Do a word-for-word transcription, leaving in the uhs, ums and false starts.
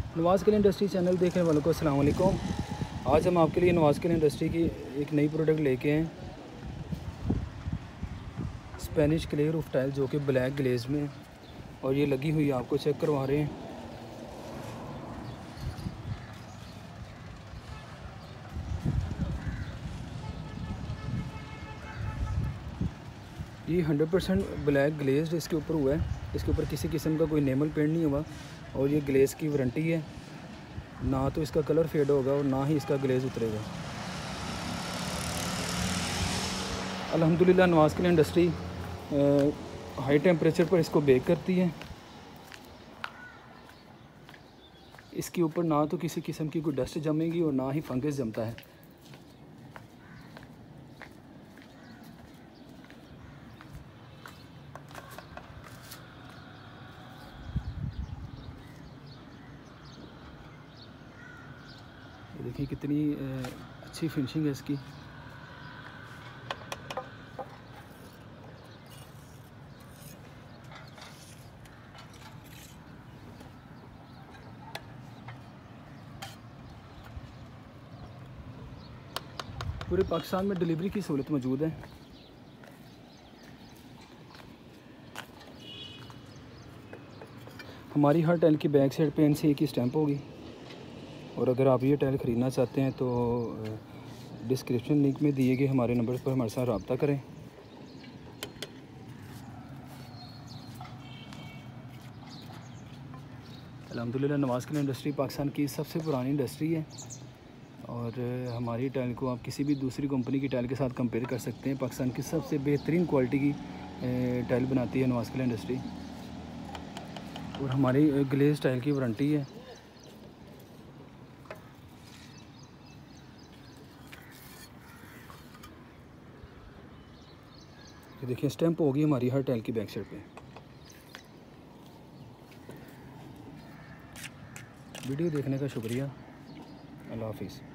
नवाज़ Kaleem industry channel देखने वालों को अस्सलाम वालेकुम। आज हम आपके लिए नवाज़ कलीम इंडस्ट्री की एक नई प्रोडक्ट लेके हैं, स्पेनिश क्ले रूफ टाइल जो कि ब्लैक ग्लेज में, और ये लगी हुई आपको चेक करवा रहे हैं। ये हंड्रेड परसेंट ब्लैक ग्लेज्ड इसके ऊपर हुआ है। इसके ऊपर किसी किस्म का कोई नेमल पेंट नहीं हुआ, और ये ग्लेज़ की वारंटी है। ना तो इसका कलर फेड होगा और ना ही इसका ग्लेज़ उतरेगा। अल्हम्दुलिल्लाह Nawaz Kaleem industry high temperature पर इसको बेक करती है। इसके ऊपर ना तो किसी किस्म की कोई डस्ट जमेगी और ना ही फंगस जमता है। देखिए कितनी अच्छी फिनिशिंग है इसकी। पूरे पाकिस्तान में डिलीवरी की सहूलत मौजूद है। हमारी हर टाइल की बैक साइड पे इनसे एक ही स्टैंप होगी। और अगर आप ये टाइल ख़रीदना चाहते हैं तो डिस्क्रिप्शन लिंक में दिए गए हमारे नंबर पर हमारे साथ रब्ता करें। अल्हम्दुलिल्लाह नवाज़ कलीम इंडस्ट्री पाकिस्तान की सबसे पुरानी इंडस्ट्री है, और हमारी टाइल को आप किसी भी दूसरी कंपनी की टाइल के साथ कंपेयर कर सकते हैं। पाकिस्तान की सबसे बेहतरीन क्वालिटी की टाइल बनाती है नवाज़ कलीम इंडस्ट्री, और हमारी ग्लेज टाइल की वारंटी है। ये देखिए स्टैंप होगी हमारी हर टाइल की बैक साइड पे। वीडियो देखने का शुक्रिया। अल्लाह हाफिज़।